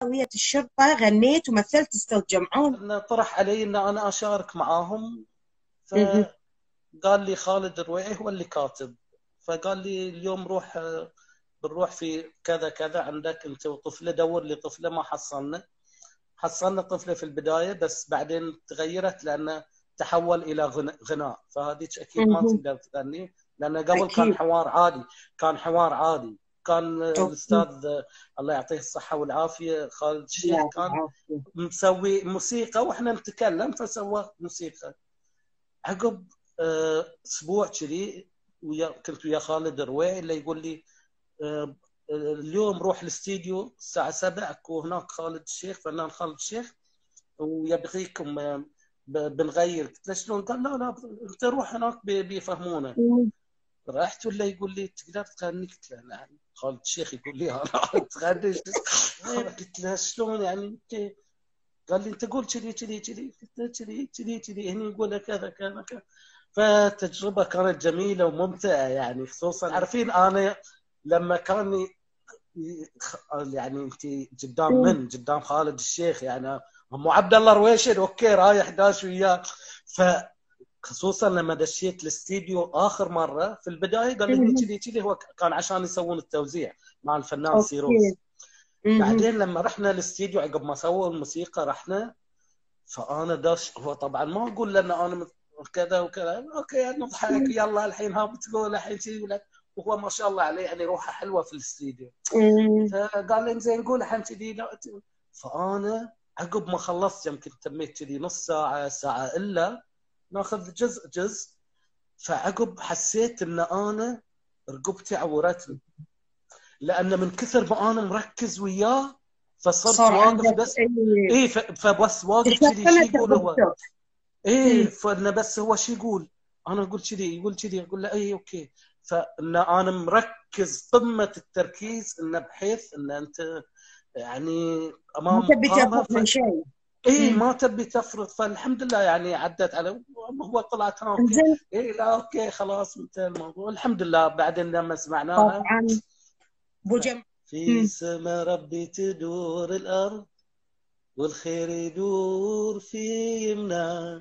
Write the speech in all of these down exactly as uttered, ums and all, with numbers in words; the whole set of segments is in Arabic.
هوية الشرطة غنيت ومثلت أستاذ جمعون؟ إنه طرح علي ان انا اشارك معاهم، مهم. فقال لي خالد الرويعي هو اللي كاتب، فقال لي اليوم روح، بنروح في كذا كذا عندك انت وطفله، دور لي طفله. ما حصلنا، حصلنا طفله في البدايه بس بعدين تغيرت لانه تحول الى غن- غناء، فهذيك اكيد ما مهم. تقدر تغني، لانه قبل كان أكيد. حوار عادي، كان حوار عادي. كان أوكي. الاستاذ الله يعطيه الصحه والعافيه خالد الشيخ الله كان يعافيك. مسوي موسيقى واحنا نتكلم، فسوى موسيقى. عقب آه، اسبوع كذي ويا كنت ويا خالد الرويعي اللي يقول لي آه، اليوم روح الاستديو الساعه سبعة اكو هناك خالد الشيخ، فنان خالد الشيخ، ويبغيكم آه، ب- بنغير. قلت له شلون؟ قال لا لا انت روح هناك بي- بيفهمونا. مم. رحت ولا يقول لي تقدر تغني؟ قلت له نعم. خالد الشيخ يقول لي انا تغني؟ قلت له شلون يعني انت؟ قال لي انت قول كذي كذي كذي. قلت له كذي كذي كذي، هني يقول كذا كذا كذا. فتجربه كانت جميله وممتعه يعني، خصوصا عارفين انا لما كان ي- ي- يعني انت قدام مم. من قدام خالد الشيخ يعني، مو عبد الله رويشد اوكي رايح داش وياه. فخصوصا لما دشيت الاستديو اخر مره في البدايه قال لي هني مهم. كذي كذي، هو كان عشان يسوون التوزيع مع الفنان أوكي. سيروز. مهم. بعدين لما رحنا الاستديو عقب ما سووا الموسيقى رحنا، فانا داش. هو طبعا ما اقول له ان انا مت- كذا وكذا، اوكي نضحك يلا الحين ها بتقول الحين شيء ولا. وهو ما شاء الله عليه يعني روحه حلوه في الاستديو. مم. فقال لي زين قول الحين كذي لا ت- فانا عقب ما خلصت يمكن تميت كذي نص ساعه ساعه الا ناخذ جزء جزء. فعقب حسيت ان انا رقبتي عورتني، لان من كثر ما انا مركز وياه فصرت صار واقف عندك بس. أي ايه ف- فبس واقف كذي شي تشطنت يقول هو. رقبتك؟ ايه مم. فانا بس هو شو يقول، انا اقول كذي يقول كذي، اقول له اي اوكي. فان انا مركز قمه التركيز انه بحيث ان انت يعني ما امام تبي مقامه تفرط ف... من شيء. ايه مم. ما تبي تفرض. فالحمد لله يعني عدت على، هو طلعت انا اوكي. انزين. ايه لا اوكي خلاص انتهى الموضوع الحمد لله. بعدين لما سمعناها طبعا. ابو جمع. في مم. سما ربي تدور الارض، والخير يدور في يمناه،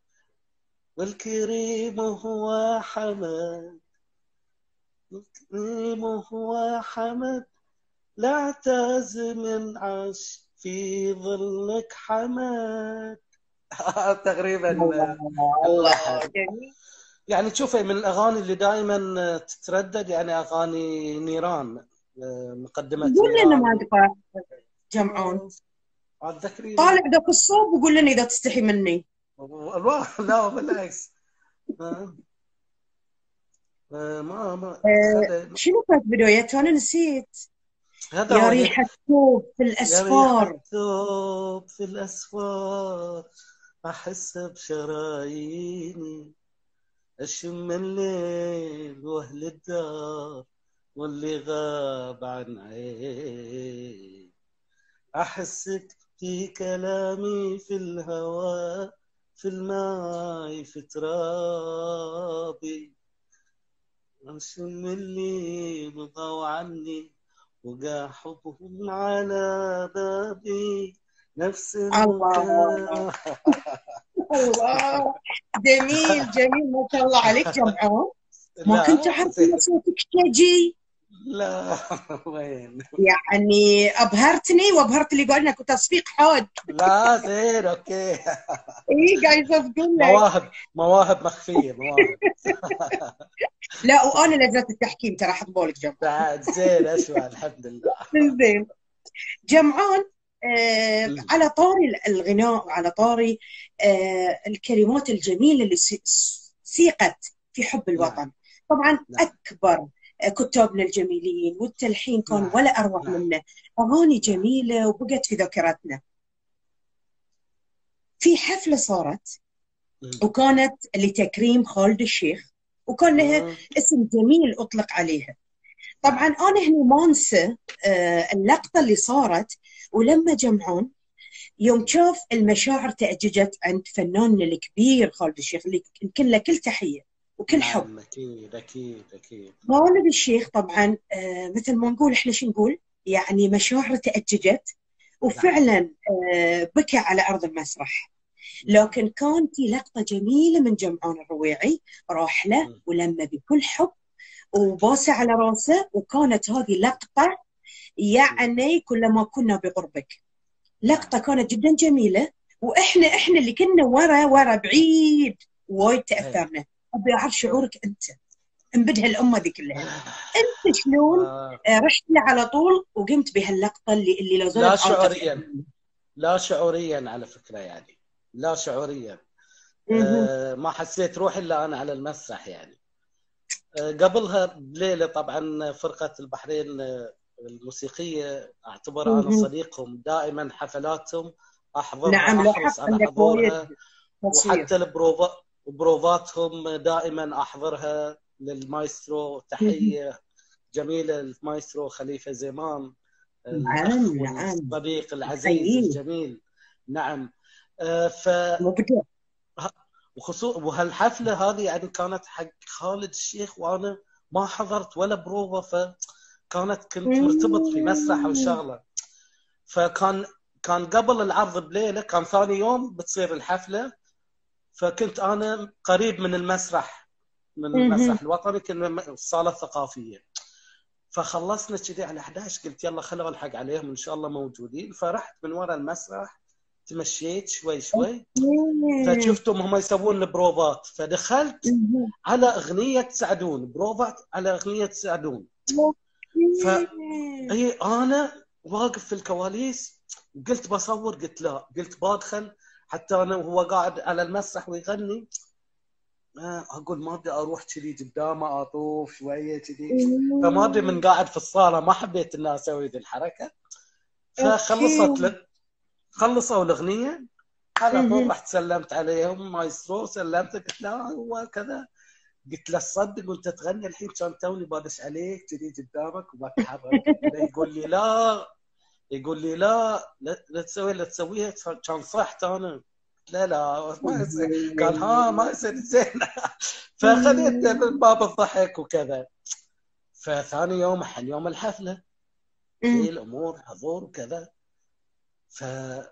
والكريم هو حمد، الكريم هو حمد، لا اعتز من عاش في ظلك حمد. تقريبا الله. الله اللحن. جميل. يعني تشوفي من الاغاني اللي دائما تتردد يعني اغاني نيران، مقدمه قول لنا ما نيران. تقرا جمعون. آه، اتذكريني. طالع ذاك الصوب وقول لنا اذا تستحي مني. والله لا بالعكس. آه، آه، ما ما أه هذا شنو كانت بدايته؟ انا نسيت. هذا يا هو هي. ريحة ثوب في يا ريحة الاسفار. ثوب في الأسفار، أحس بشراييني، أشم الليل وأهل الدار واللي غاب عن عيني، أحسك في كلامي في الهواء في الماي في ترابي، أشم اللي مضوا عني وقع حبهم على بابي نفس الله. المكان. الله. جميل جميل، ما شاء الله عليك جمعون. ما كنت لا اعرف ان زين. صوتك شجي. لا وين. يعني ابهرتني وابهرت اللي قالنا كنت تصفيق حاد. لا زين اوكي. ايه قاعده تقول لك. مواهب مواهب مخفية مواهب. لا وانا لذات التحكيم ترى حطبولك جمعون. بعد زين اسمع الحمد لله. زين. جمعان. آه أمم، على طاري الغناء وعلى طاري آه الكلمات الجميلة اللي سي- سيقت في حب نعم الوطن. طبعا نعم أكبر آه، كتابنا الجميلين والتلحين كان نعم ولا أروع نعم منه. أغاني نعم. جميلة وبقت في ذاكرتنا. في حفلة صارت أمم، وكانت لتكريم خالد الشيخ، وكان لها أمم، اسم جميل أطلق عليها. طبعا نعم أنا هنا ما أنسى آه، اللقطة اللي صارت. ولما جمعون يوم شاف المشاعر تأججت عند فناننا الكبير خالد الشيخ اللي يمكن له كل تحية وكل حب. نعم اكيد اكيد اكيد. خالد الشيخ طبعا آه مثل ما نقول احنا شو نقول، يعني مشاعر تأججت نعم. وفعلا آه، بكى على أرض المسرح. لكن كان في لقطة جميلة من جمعون الرويعي، راح له مم. ولما بكل حب وبوسه على راسه، وكانت هذه لقطة يعني كلما كنا بقربك. لقطة نعم. كانت جدا جميلة، واحنا احنا اللي كنا ورا ورا بعيد وايد ايه. تأثرنا. ابي اعرف ايه. شعورك انت من بدها الامة ذي كلها، انت شلون آه. آه، رحت له على طول وقمت بهاللقطة اللي اللي لا لا زالت عالقة في شعوريا، عقلي؟ لا شعوريا على فكرة يعني، لا شعوريا. مهم. آه ما حسيت روحي إلا أنا على المسرح يعني. آه قبلها بليلة طبعا فرقة البحرين آه، الموسيقية أعتبر أنا مهم. صديقهم، دائما حفلاتهم أحضرها، نعم، لاحظت أحرص على عندك وايد حضورها. تصوير. وحتى البروفا بروفاتهم دائما أحضرها للمايسترو. مهم. تحية جميلة للمايسترو خليفة زمان، الأخ نعم نعم. والصديق العزيز حقيقي الجميل. نعم. آه، ف مبدع. وخصوصا وهالحفلة هذه يعني كانت حق خالد الشيخ، وأنا ما حضرت ولا بروفة، فكانت كنت مرتبط في مسرح أو مم. شغلة. فكان كان قبل العرض بليلة، كان ثاني يوم بتصير الحفلة، فكنت أنا قريب من المسرح، من مهم. المسرح الوطني، كنا الصالة الثقافية. فخلصنا كذي على احد عشر، قلت يلا خلينا نلحق عليهم ان شاء الله موجودين. فرحت من وراء المسرح، تمشيت شوي شوي، مم. فشفتهم هم يسوون البروفات، فدخلت مهم. على اغنيه سعدون، بروفات على اغنيه سعدون. أوكي. فاي انا واقف في الكواليس، قلت بصور، قلت لا، قلت بدخل حتى انا وهو قاعد على المسرح ويغني. آه، اقول ما ابي اروح كذي قدامه اطوف شويه كذي. فما ادري من قاعد في الصاله ما حبيت اني اسوي ذي الحركه. اوكي. فخلصت ل... خلصوا الاغنيه، على طول مهم. رحت سلمت عليهم، مايسترو سلمت، قلت له هو كذا. قلت له تصدق وانت تغني الحين كان توني بادش عليك كذي قدامك وبتحرك. يقول لي لا، يقول لي لا لا, لا تسوي لا تسويها، كان صحت انا. لا لا ما يصير. قال ها ما يصير زين. فخذيت من باب الضحك وكذا. فثاني يوم حن يوم الحفله، ذي الامور حضور وكذا. ف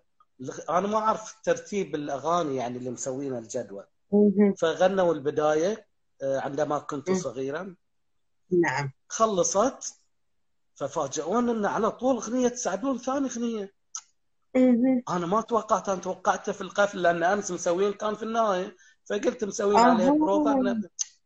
انا ما اعرف ترتيب الاغاني يعني اللي مسوينها الجدول. مهم. فغنوا البدايه آه، عندما كنت مهم. صغيرا. نعم. خلصت، ففاجئون ان على طول اغنيه سعدون ثاني اغنيه. مهم. انا ما توقعت، انا توقعته في القفل لان امس مسوين كان في النهايه، فقلت مسوين عليه بروفا. اها.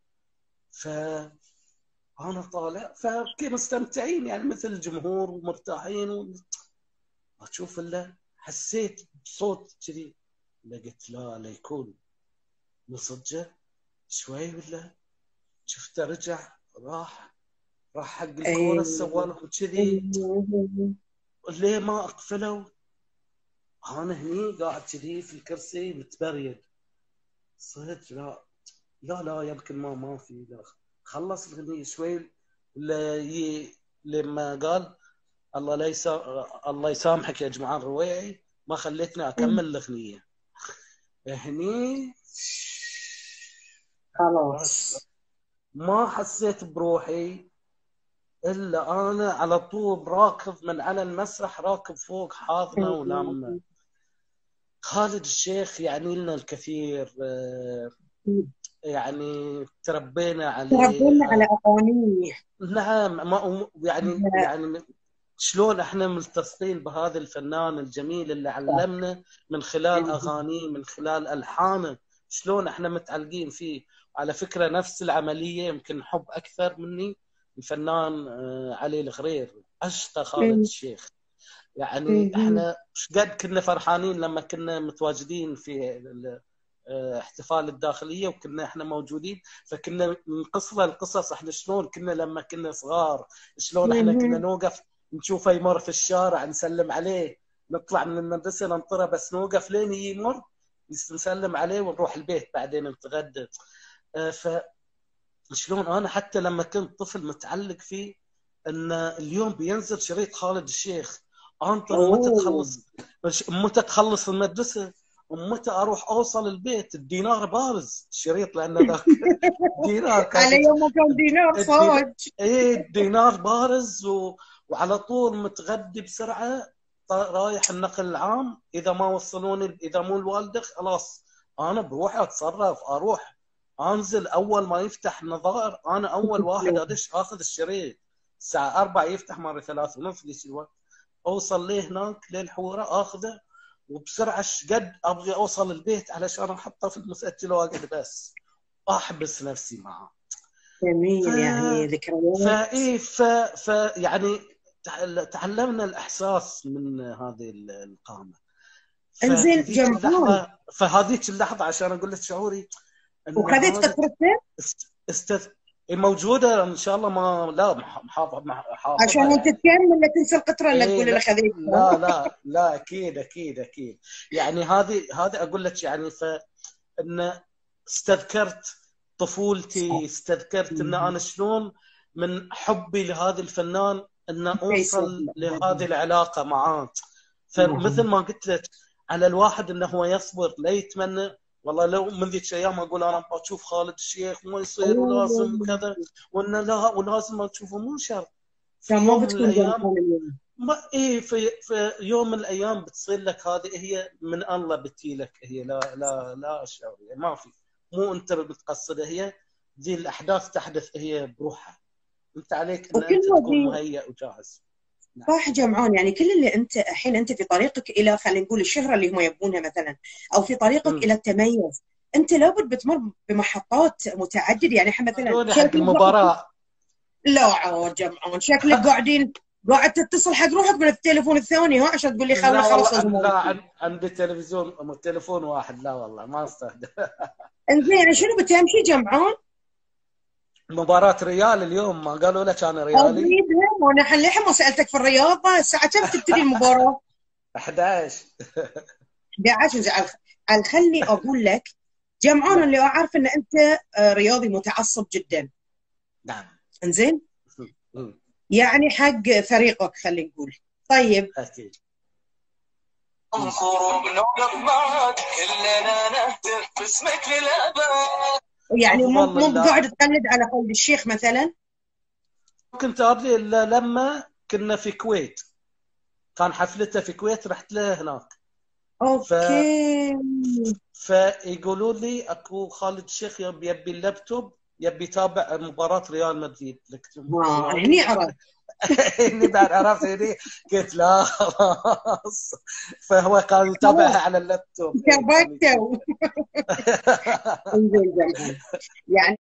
ف انا طالع فكي مستمتعين يعني مثل الجمهور ومرتاحين و... اشوف الا حسيت بصوت كذي. قلت لا لا يكون من صدقه. شوي ولا شفته رجع، راح راح حق اي. الكورة سوى لهم كذي. مهم. ليه ما اقفلوا؟ انا هني قاعد كذي في الكرسي متبريد. صدق لا لا لا يمكن ما ما في لا. خلص الاغنيه شوي ل- لما قال الله لا يسا... الله يسامحك يا جمعان رويعي، ما خليتني اكمل الاغنيه. هني بس خلاص. ما حسيت بروحي الا انا على طول راكض من على المسرح، راكب فوق حاضنه ولامه. خالد الشيخ يعني لنا الكثير، آه، يعني تربينا عليه. تربينا على آه، اغانيه. نعم ما يعني يعني شلون احنا ملتصقين بهذا الفنان الجميل اللي علمنا من خلال اغانيه، من خلال الحانه، شلون احنا متعلقين فيه. على فكره نفس العمليه يمكن حب اكثر مني الفنان آه، علي الغرير، عشق خالد الشيخ. يعني احنا ايش قد كنا فرحانين لما كنا متواجدين في احتفال الداخليه وكنا احنا موجودين. فكنا نقص له القصص احنا شلون كنا لما كنا صغار، شلون احنا كنا نوقف نشوفه يمر في الشارع نسلم عليه، نطلع من المدرسه ننطره بس نوقف لين يمر نسلم عليه ونروح البيت بعدين نتغدى. فشلون انا حتى لما كنت طفل متعلق فيه، ان اليوم بينزل شريط خالد الشيخ، انطر متى اوه. تخلص، متى تخلص المدرسه، ومتى اروح اوصل البيت. الدينار بارز الشريط لان ذاك دينار على كان. يوم ما كان دينار الدينار صاج. ايه الدينار بارز و... وعلى طول متغدي بسرعه. رايح النقل العام، اذا ما وصلوني، اذا مو الوالده خلاص انا بروح اتصرف، اروح انزل اول ما يفتح النظائر، انا اول واحد ادش اخذ الشريط. الساعه أربعة يفتح، مره ثلاثة ونص ليش الوقت، اوصل ليه هناك للحوره اخذه، وبسرعه قد ابغي اوصل البيت علشان احطه في المسجل واقعد بس احبس نفسي معه. ف جميل، يعني ذكريات. فايه ف... ف يعني تعلمنا الاحساس من هذه القامه. انزين فهذيك جمعون، اللحظه فهذيك اللحظه عشان اقول لك شعوري ان وخذيت هذا قطرته است... است... موجوده ان شاء الله، ما لا محافظ عشان حافظها وانت يعني. تكمل لا تنسى القطره اللي ايه تقول اللي لا خذيتها. لا لا لا اكيد اكيد اكيد. يعني هذه هذه اقول لك يعني، فان استذكرت طفولتي، استذكرت ان انا شلون من حبي لهذا الفنان ان اوصل لهذه العلاقه معاه. فمثل ما قلت لك، على الواحد انه هو يصبر، لا يتمنى والله لو من ذيك الايام اقول انا بشوف خالد الشيخ ما يصير ولازم كذا، وان لا ولازم اشوفه، مو شرط. في كان ما يوم من بتكون الايام جمعون اليوم. ما ايه في في يوم من الايام بتصير لك هذه، هي من الله بتجي لك هي، لا لا لا اشعر يعني، ما في، مو انت بتقصدها، هي دي الاحداث تحدث هي بروحها، انت عليك ان وكل انت تكون هذه مهيئ وجاهز. نعم. صح جمعون، يعني كل اللي انت الحين انت في طريقك الى خلينا نقول الشهره اللي هم يبونها مثلا، او في طريقك امم الى التميز، انت لابد بتمر بمحطات متعدده. يعني احنا مثلا خلوني حق شكلك قاعد- المباراه. لا عاد جمعون، شكلك قاعدين قاعد تتصل حق روحك من التليفون الثاني، ها عشان تقول لي خلنا لا خلاص والله لازم لا، أروح. عن- عندي تلفزيون تليفون واحد، لا والله ما استخدم. انزين يعني شنو بتمشي جمعون؟ مباراة ريال اليوم، ما قالوا لك انا ريالي. اريدها، وانا الحين للحين ما سالتك في الرياضه، الساعه كم تبتدي المباراه؟ احد عشر. احد عشر. زعل على خلني اقول لك جمعون، نعم اللي اعرف ان انت آه، رياضي متعصب جدا. نعم. انزين مم. يعني حق فريقك خلينا نقول. طيب اكيد. انصر بنوقف معك كلنا نهتف باسمك للابد. يعني مو افضل مو اللاعب قاعد تقلد على خالد الشيخ مثلا؟ كنت ارضي الا لما كنا في كويت، كان حفلته في كويت، رحت له هناك. ف اوكي. فيقولوا لي اكو خالد الشيخ يبي يبي اللابتوب، يبي يتابع مباراة ريال مدريد. قلت ها ريالي هني عرفت. اني بعد عرفت هني، قلت لا خلاص. فهو كان يتابعها على اللابتوب. شبكته. انزين جمعون يعني